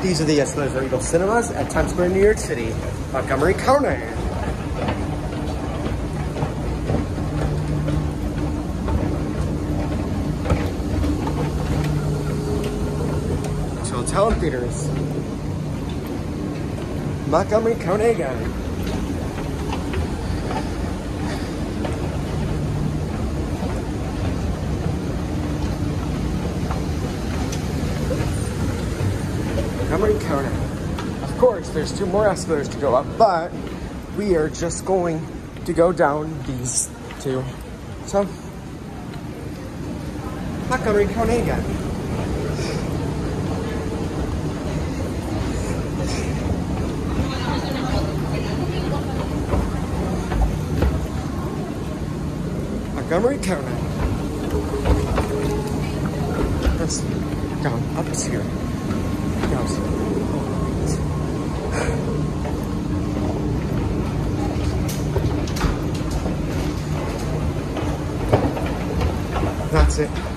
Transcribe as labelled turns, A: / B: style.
A: These are the escalators at Regal Cinemas at Times Square, New York City. Montgomery, Kone. Hotel and theaters. Montgomery, Kone again. Montgomery, Kone. Of course, there's 2 more escalators to go up, but we are just going to go down these 2. So, Montgomery, Kone again. Montgomery, Kone. That's down, up here. That's it.